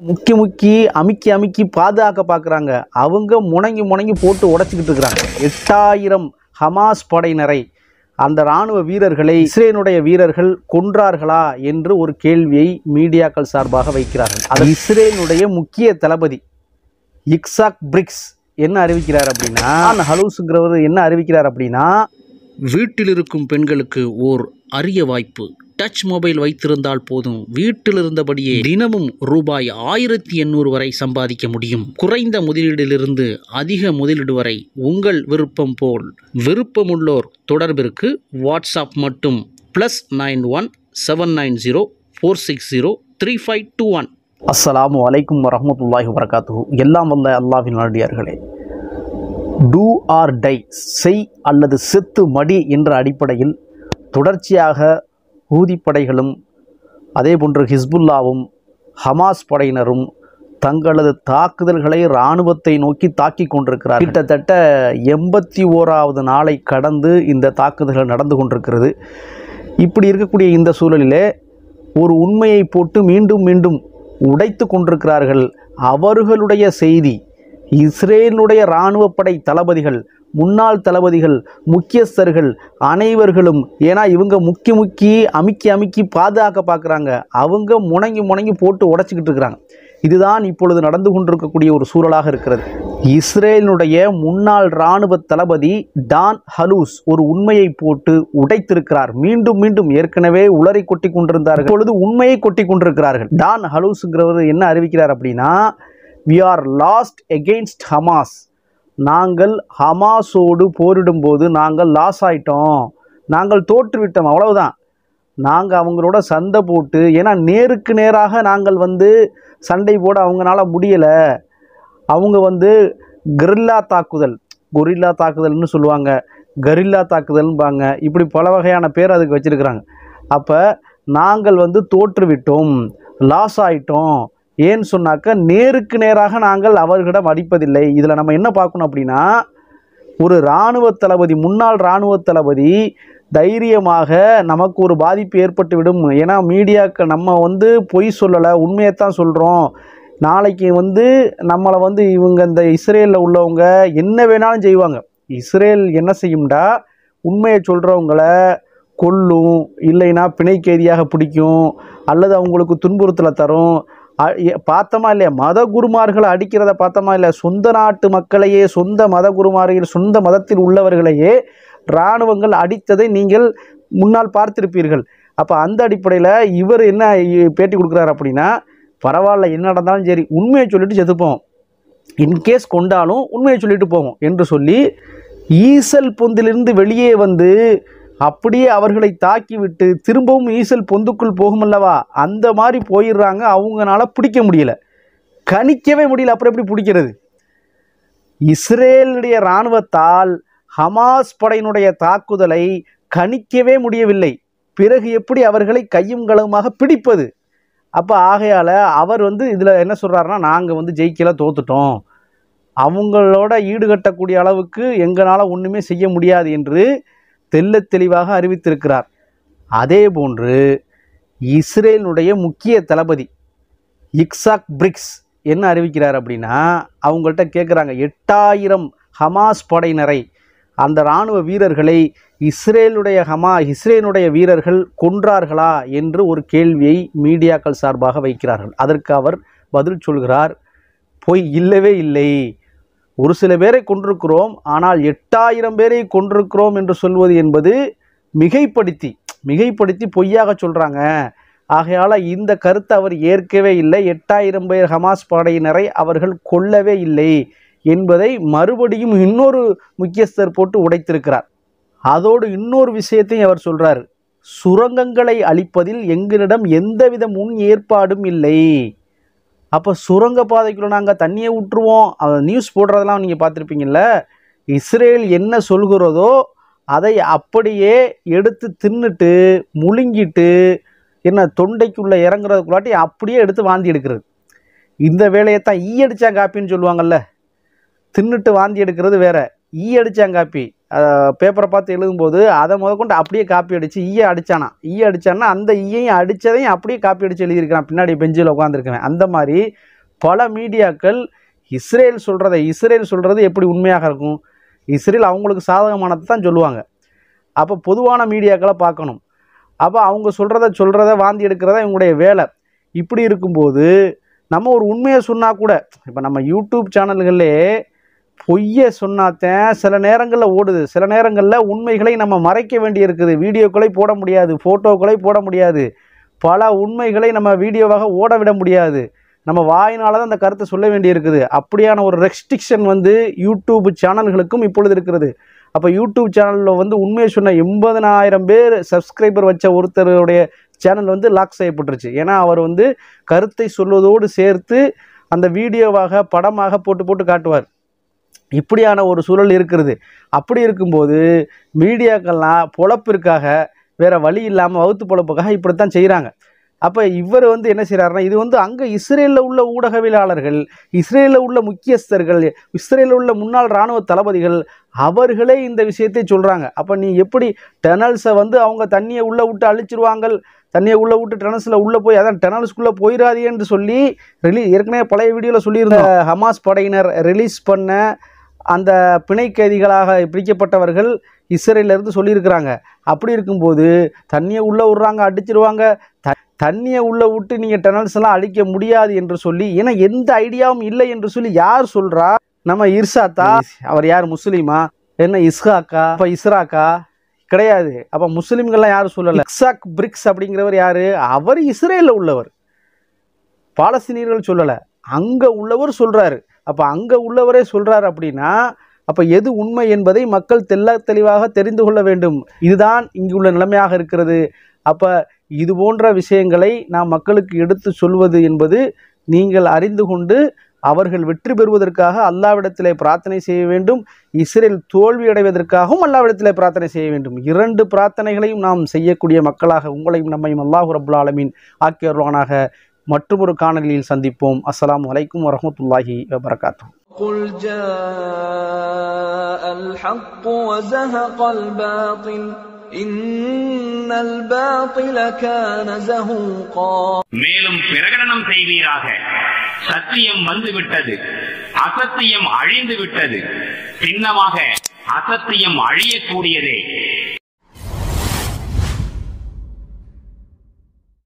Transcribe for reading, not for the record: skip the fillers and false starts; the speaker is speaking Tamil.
முக்கி முக்கி அமுக்கி அமுக்கி பாதுகாக்க பார்க்குறாங்க. அவங்க முணங்கி முணங்கி போட்டு உடைச்சிக்கிட்டு இருக்கிறாங்க. 8000 ஹமாஸ் படையினரை, அந்த இராணுவ வீரர்களை இஸ்ரேலுடைய வீரர்கள் கொன்றார்களா என்று ஒரு கேள்வியை மீடியாக்கள் சார்பாக வைக்கிறார்கள். அது இஸ்ரேலுடைய முக்கிய தளபதி இட்சாக் பிரிக்ஸ் என்ன அறிவிக்கிறார் அப்படின்னா, ஹலூஸ்ங்கிறவர் என்ன அறிவிக்கிறார் அப்படின்னா, வீட்டில் இருக்கும் பெண்களுக்கு ஓர் அரிய வாய்ப்பு. டச் மொபைல் வைத்திருந்தால் போதும், வீட்டில் இருந்தபடியே தினமும் ரூபாய் 1800 வரை சம்பாதிக்க முடியும். குறைந்த முதலீடிலிருந்து அதிக முதலீடு வரை உங்கள் விருப்பம் போல். விருப்பமுள்ளோர் தொடர்பிற்கு வாட்ஸ்அப் மட்டும் +91 790 460 3521. அஸ்ஸலாமு அலைக்கும் வரஹ்மத்துல்லாஹி வபரகாத்துஹு. எல்லாம் வல்ல அல்லாஹ்வின் நல்லடியார்களே, டூ ஆர் டை, செய் அல்லது செத்து மடி என்ற அடிப்படையில் தொடர்ச்சியாக ஹூதி படைகளும் அதேபோன்று ஹிஸ்புல்லாவும் ஹமாஸ் படையினரும் தங்களது தாக்குதல்களை இராணுவத்தை நோக்கி தாக்கி கொண்டிருக்கிறார். கிட்டத்தட்ட 81வது நாளை கடந்து இந்த தாக்குதல்கள் நடந்து கொண்டிருக்கிறது. இப்படி இருக்கக்கூடிய இந்த சூழலிலே ஒரு உண்மையை போட்டு மீண்டும் மீண்டும் உடைத்து கொண்டிருக்கிறார்கள். அவர்களுடைய செய்தி இஸ்ரேலுடைய இராணுவ படை தளபதிகள், முன்னாள் தளபதிகள், முக்கியஸ்தர்கள் அனைவர்களும், ஏன்னா இவங்க முக்கி முக்கி அமுக்கி அமுக்கி பாதுகாக்க பார்க்குறாங்க. அவங்க முணங்கி முணங்கி போட்டு உடைச்சிக்கிட்டு இருக்கிறாங்க. இதுதான் இப்பொழுது நடந்து கொண்டிருக்கக்கூடிய ஒரு சூழலாக இருக்கிறது. இஸ்ரேலுடைய முன்னாள் இராணுவ தளபதி டான் ஹலூஸ் ஒரு உண்மையை போட்டு உடைத்திருக்கிறார். மீண்டும் மீண்டும் ஏற்கனவே உளறி கொட்டி கொண்டிருந்தார்கள், இப்பொழுது உண்மையை கொட்டி கொண்டிருக்கிறார்கள். டான் ஹலூஸ்ங்கிறவர் என்ன அறிவிக்கிறார் அப்படின்னா, we are lost against Hamas. நாங்கள் ஹமாஸோடு போரிடும்போது நாங்கள் லாஸ் ஆயிட்டோம், நாங்கள் தோற்றுவிட்டோம், அவ்வளவுதான். நாங்கள் அவங்களோட சண்டை போட்டு, ஏன்னா நேருக்கு நேராக நாங்கள் சண்டை போட அவங்களால முடியலை. அவங்க கெரில்லா தாக்குதல், கொரில்லா தாக்குதல்னு சொல்லுவாங்க, கரில்லா தாக்குதல்பாங்க, இப்படி பல வகையான பேர் அதுக்கு வச்சுருக்கிறாங்க. அப்போ நாங்கள் தோற்றுவிட்டோம், லாஸ் ஆயிட்டோம். ஏன்னு சொன்னாக்க நேருக்கு நேராக நாங்கள் அவர்களிடம் அடிப்பதில்லை. இதில் நம்ம என்ன பார்க்கணும் அப்படின்னா, ஒரு இராணுவ தளபதி, முன்னாள் இராணுவ தளபதி தைரியமாக நமக்கு ஒரு பாதிப்பு ஏற்பட்டு விடும், ஏன்னா மீடியாவுக்கு நம்ம பொய் சொல்லலை, உண்மையைத்தான் சொல்கிறோம், நாளைக்கு நம்மளை இவங்க இந்த இஸ்ரேலில் உள்ளவங்க என்ன வேணாலும் செய்வாங்க. இஸ்ரேல் என்ன செய்யும்டா, உண்மையை சொல்கிறவங்கள கொல்லும், இல்லைன்னா பிணை கைதியாக பிடிக்கும், அல்லது அவங்களுக்கு துன்புறுத்தலை தரும். பார்த்தோமா இல்லையா, மத குருமார்களை அடிக்கிறத பார்த்தோமா இல்லையா, சொந்த நாட்டு மக்களையே, சொந்த மத குருமார்கள், சொந்த மதத்தில் உள்ளவர்களையே இராணுவங்கள் அடித்ததை நீங்கள் முன்னால் பார்த்திருப்பீர்கள். அப்போ அந்த அடிப்படையில் இவர் என்ன பேட்டி கொடுக்குறாரு அப்படின்னா, பரவாயில்ல என்ன நடந்தாலும் சரி உண்மையை சொல்லிட்டு செத்துப்போம், இன்கேஸ் கொண்டாலும் உண்மையை சொல்லிட்டு போவோம் என்று சொல்லி ஈசல் பொந்திலிருந்து வெளியே அப்படியே அவர்களை தாக்கிவிட்டு திரும்பவும் ஈசல் பொந்துக்குள் போகுமல்லவா, அந்த மாதிரி போயிடுறாங்க. அவங்களால பிடிக்க முடியல, கணிக்கவே முடியல. அப்புறம் எப்படி பிடிக்கிறது? இஸ்ரேலுடைய இராணுவத்தால் ஹமாஸ் படையினுடைய தாக்குதலை கணிக்கவே முடியவில்லை. பிறகு எப்படி அவர்களை கையும் களவுமாக பிடிப்பது? அப்போ ஆகையால் அவர் இதில் என்ன சொல்கிறாருன்னா, நாங்கள் ஜெயிக்கல, தோத்துட்டோம், அவங்களோட ஈடுகட்டக்கூடிய அளவுக்கு எங்களால் ஒன்றுமே செய்ய முடியாது என்று தெல்ல தெளிவாக அறிவித்திருக்கிறார். அதே போன்று இஸ்ரேலுடைய முக்கிய தளபதி இட்சாக் பிரிக்ஸ் என்ன அறிவிக்கிறார் அப்படின்னா, அவங்கள்ட்ட கேட்குறாங்க, 8000 ஹமாஸ் படையினரை, அந்த இராணுவ வீரர்களை இஸ்ரேலுடைய வீரர்கள் கொன்றார்களா என்று ஒரு கேள்வியை மீடியாக்கள் சார்பாக வைக்கிறார்கள். அதற்கு அவர் பதில் சொல்கிறார், பொய், இல்லவே இல்லை, ஒரு சில பேரை கொண்டிருக்கிறோம், ஆனால் 8000 பேரை கொண்டிருக்கிறோம் என்று சொல்வது என்பது மிகைப்படுத்தி பொய்யாக சொல்கிறாங்க. ஆகையால் இந்த கருத்தை அவர் ஏற்கவே இல்லை. 8000 பேர் ஹமாஸ் படையினரை அவர்கள் கொல்லவே இல்லை என்பதை மறுபடியும் இன்னொரு முக்கியஸ்தர் போட்டு உடைத்திருக்கிறார். அதோடு இன்னொரு விஷயத்தையும் அவர் சொல்கிறார், சுரங்கங்களை அழிப்பதில் எங்களிடம் எந்தவித முன் ஏற்பாடும் இல்லை. அப்போ சுரங்க பாதைக்குள்ள நாங்கள் தண்ணியை விட்டுருவோம், நியூஸ் போடுறதெல்லாம் நீங்கள் பார்த்துருப்பீங்கள்ல, இஸ்ரேல் என்ன சொல்கிறதோ அதை அப்படியே எடுத்து தின்னுட்டு முழுங்கிட்டு என்ன தொண்டைக்குள்ளே இறங்குறதுக்குள்ளாட்டி அப்படியே எடுத்து வாந்தி எடுக்கிறது. இந்த வேலையைத்தான் ஈ அடித்தாங்காப்பின்னு சொல்லுவாங்கள்ல, தின்னுட்டு வாந்தி எடுக்கிறது வேற, ஈ அடித்தாங்காப்பி பேப்பரை பார்த்து எழுதும்போது அதை முதற்கொண்டு அப்படியே காப்பி அடித்து அடித்தானா அந்த ஈயையும் அடித்ததையும் அப்படியே காப்பி அடித்து எழுதியிருக்கிறான் பின்னாடி பெஞ்சில் உட்காந்துருக்குவேன். அந்த மாதிரி பல மீடியாக்கள் இஸ்ரேல் சொல்கிறது எப்படி உண்மையாக இருக்கும்? இஸ்ரேல் அவங்களுக்கு சாதகமானதை தான் சொல்லுவாங்க. அப்போ பொதுவான மீடியாக்களை பார்க்கணும். அப்போ அவங்க சொல்கிறத வாந்தி எடுக்கிறதா இவங்களுடைய வேலை. இப்படி இருக்கும்போது நம்ம ஒரு உண்மையை சொன்னால் கூட, இப்போ நம்ம யூடியூப் சேனல்களே பொய்யை சொன்னாத்தேன் சில நேரங்களில் ஓடுது, சில நேரங்களில் உண்மைகளை நம்ம மறைக்க வேண்டியிருக்குது. வீடியோக்களை போட முடியாது, ஃபோட்டோக்களை போட முடியாது, பல உண்மைகளை நம்ம வீடியோவாக ஓட விட முடியாது. நம்ம வாயினால் தான் அந்த கருத்தை சொல்ல வேண்டியிருக்குது. அப்படியான ஒரு ரெஸ்ட்ரிக்ஷன் யூடியூப் சேனல்களுக்கும் இப்பொழுது இருக்கிறது. அப்போ யூடியூப் சேனலில் உண்மையை சொன்ன 80,000 பேர் சப்ஸ்கிரைபர் வச்ச ஒருத்தருடைய சேனல் லாக் செய்யப்பட்டுருச்சு. ஏன்னா அவர் கருத்தை சொல்வதோடு சேர்த்து அந்த வீடியோவாக படமாக போட்டு காட்டுவார். இப்படியான ஒரு சூழல் இருக்கிறது. அப்படி இருக்கும்போது மீடியாக்கள்லாம் பொழப்பிற்காக, வேறு வழி இல்லாமல் வகுத்து பொழப்புக்காக இப்படித்தான் செய்கிறாங்க. அப்போ இவர் என்ன செய்கிறாருன்னா, இது அங்கே இஸ்ரேலில் உள்ள ஊடகவியலாளர்கள், இஸ்ரேலில் உள்ள முக்கியஸ்தர்கள், இஸ்ரேலில் உள்ள முன்னாள் இராணுவ தளபதிகள் அவர்களே இந்த விஷயத்தை சொல்கிறாங்க. அப்போ நீ எப்படி டனல்ஸை அவங்க தண்ணியை உள்ளே விட்டு அழிச்சிருவாங்க, தண்ணியை உள்ளே விட்டு டனல்ஸில் உள்ளே போய் அதான் டனல்ஸ்குள்ளே போயிடாதேன்னு சொல்லி ஏற்கனவே பழைய வீடியோவில் சொல்லியிருந்த ஹமாஸ் படையினர் ரிலீஸ் பண்ண அந்த பிணை கைதிகளாக பிடிக்கப்பட்டவர்கள் இஸ்ரேலிருந்து சொல்லியிருக்கிறாங்க. அப்படி இருக்கும்போது தண்ணியை உள்ளே விட்றாங்க, அடிச்சிருவாங்க, தண்ணியை உள்ளே விட்டு நீங்கள் டனல்ஸ் எல்லாம் அழிக்க முடியாது என்று சொல்லி, ஏன்னா எந்த ஐடியாவும் இல்லை என்று சொல்லி யார் சொல்கிறா? நம்ம இர்ஷாத்தா? அவர் யார்? முஸ்லீமா? என்ன இஸ்ஹாக்கா? அப்போ இஸ்ராக்கா? கிடையாது. அப்போ முஸ்லீம்கள்லாம் யாரும் சொல்லலை. இஸ்ஹாக் பிரிக்ஸ் அப்படிங்கிறவர் யார்? அவர் இஸ்ரேலில் உள்ளவர், பாலஸ்தீனியர்கள் சொல்லலை, அங்கே உள்ளவர் சொல்கிறாரு. அப்போ அங்கே உள்ளவரே சொல்கிறார் அப்படின்னா அப்போ எது உண்மை என்பதை மக்கள் தெளிவாக தெரிந்து கொள்ள வேண்டும். இதுதான் இங்குள்ள நிலைமையாக இருக்கிறது. அப்போ இது போன்ற விஷயங்களை நாம் மக்களுக்கு எடுத்து சொல்வது என்பது நீங்கள் அறிந்து கொண்டு அவர்கள் வெற்றி பெறுவதற்காக அல்லாஹ்விடத்திலே பிரார்த்தனை செய்ய வேண்டும். இஸ்ரேல் தோல்வி அடைவதற்காகவும் அல்லாஹ்விடத்திலே பிரார்த்தனை செய்ய வேண்டும். 2 பிரார்த்தனைகளையும் நாம் செய்யக்கூடிய மக்களாக உங்களையும் நம்மையும் அல்லாஹ் ரப்புல் ஆலமீன் ஆக்கியருள்வானாக. மற்றொரு காணொளியில் சந்திப்போம். அஸ்ஸலாமு அலைக்கும் வரஹ்மத்துல்லாஹி வபரகாத்துஹு. قل جاء الحق وزهق الباطل إن الباطل كان زهوقا. மேலும் பிரகடனம் செய்வீராக, சத்தியம் வந்துவிட்டது, அசத்தியம் அழிந்து விட்டது, சின்னமாக அசத்தியம் அழியக்கூடியதே.